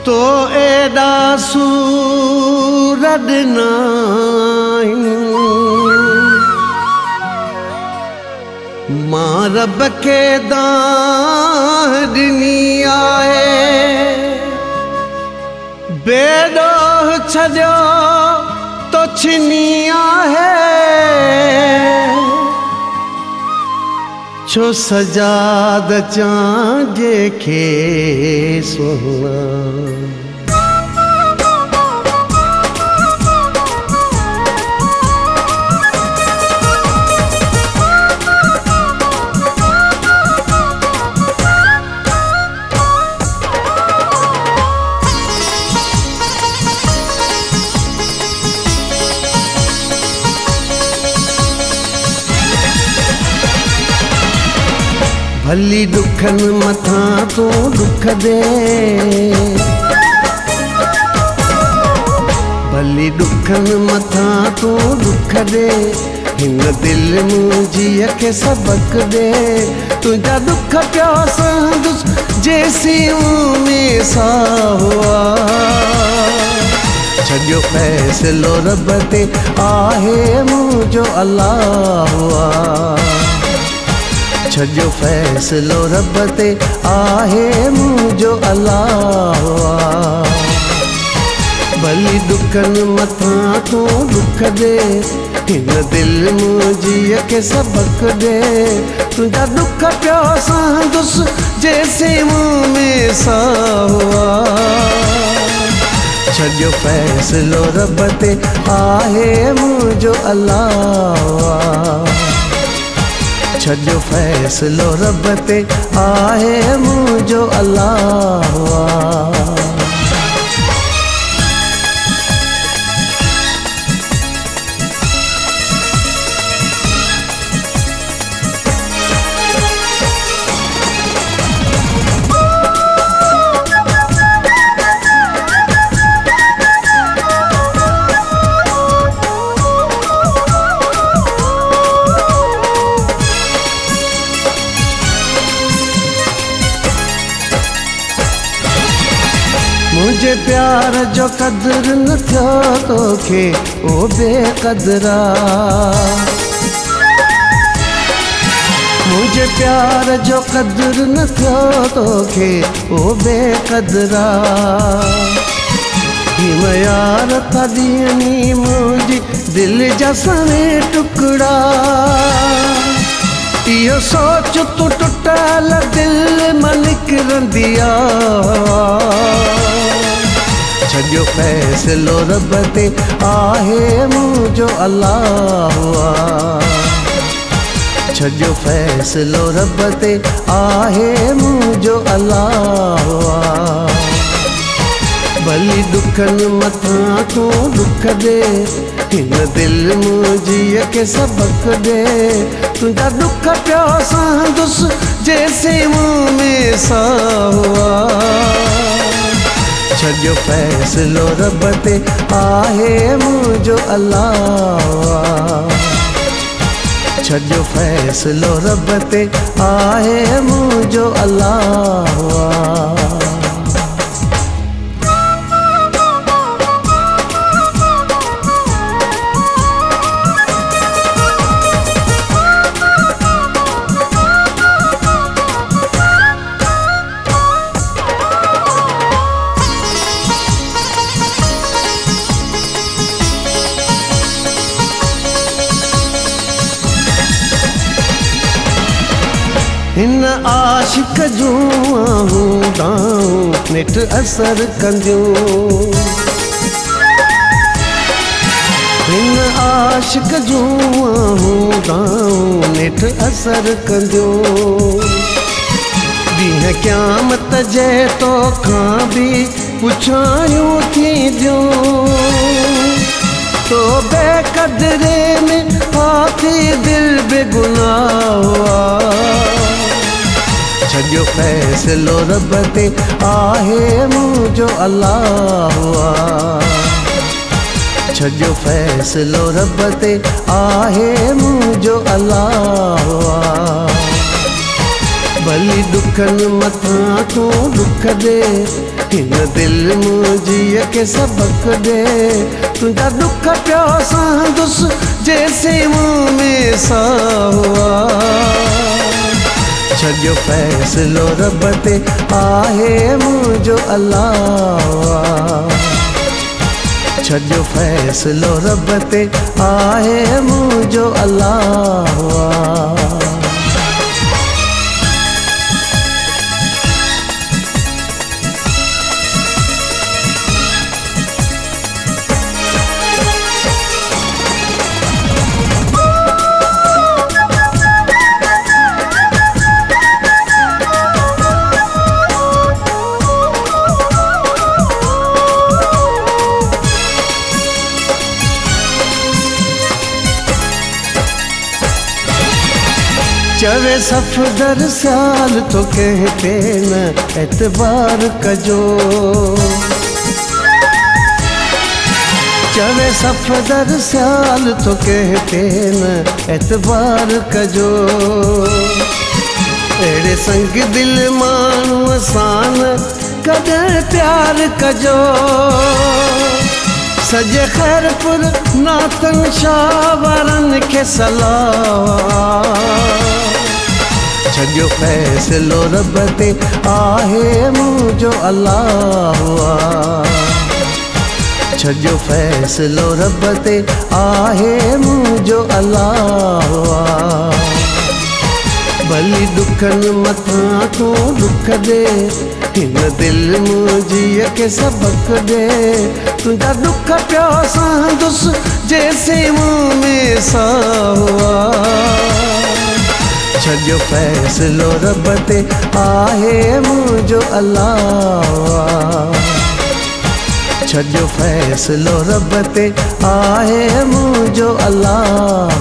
तो एडा सूरत नाई मां रब के दानी आए बेडोह छजो तो छिनिया है छो सजाद चांजे के सोना भली दुखन मथा तू दुख दे भली दुखन मथा तू दुख दे हिन दिल मुंहिंजी के सबक दे तुझा दुख पिया संदुस जैसी में सा हुआ छॾियो फ़ैसिलो रब ते आहे मुंहिंजो अल्लाह हुआ छॾियो फ़ैसिलो रब ते आहे मुंहिंजो अल्लाह भली दुखन मथा तू दुख दे हिन दिल मुंहिंजी के सबक दे तुझा दुख पिया संदुस जैसे मुंह में सा हुआ छॾियो फ़ैसिलो रब ते आहे मुंहिंजो अल्लाह छॾियो फ़ैसिलो रब ते आहे मुंहिंजो अल्लाह मुझे प्यार जो कदर न थियो तोखे ओ बेकदरा मुझे प्यार जो कदर न थियो तोखे ओ बेकदरा हिम यार तॾहिं मुंहिंजी दिल जा सने टुकड़ा इहो सोच तू टुटल दिल मां निकिरंदी छॾियो फ़ैसिलो रब ते आहे मुंहिंजो अल्लाह छॾियो फ़ैसिलो रब ते आहे मुंहिंजो अल्लाह भली दुखन मथा तू दुख दे हिन दिल मुंहिंजी के सबक दे तुझा दुख पिया संदुस जैसे मुंह में सा हुआ छॾियो फ़ैसिलो रब ते आहे मुंहिंजो अल्लाह छॾियो फ़ैसिलो रब ते आहे मुंहिंजो अल्लाह हिन आशिक जूं दाऊं नेठ असर कंदियूं हिन आशिक जूं दाऊं नेठ असर कंदियूं ॾींहं क़यामत जे तोखां बि पुछायूं थींदियूं तो बेक़दरे में आखी दिल बेगुनाह हुआ छॾियो फ़ैसिलो रब ते आहे मुंहिंजो अल्लाह छॾियो फ़ैसिलो रब ते आहे मुंहिंजो अल्लाह भली दुखन मथा तू दुख दे हिन दिल मुझीअ के सबक दे तुझा दुख पियो संदुस जैसे मुँह में सा हुआ छो फैसलो रब ते आहे मुझो अल्लाह छो फैसलो रब ते आहे मुझो अल्लाह चवे सफदर साल तो कहते न एतबार कजो चवे सफदर साल तो कहते न एतबार कजो एड़े संग दिल मानू सान कदर प्यार कजो सजे खैरपुर नातन शावरन के सलाह छो फैसलो रब ते आहे मुझो अल्लाह छो फैसलो रब ते आहे मुझो अल्लाह भली दुखन मथा तू दुख दे हिन दिल मुझीअ के सबक दे तुझा दुख पियो संदुस जैसे मुँह में सा हुआ छो फैसलो रब ते आहे मुझो अल्लाह छो फैसलो रब ते आहे मुझो अल्लाह।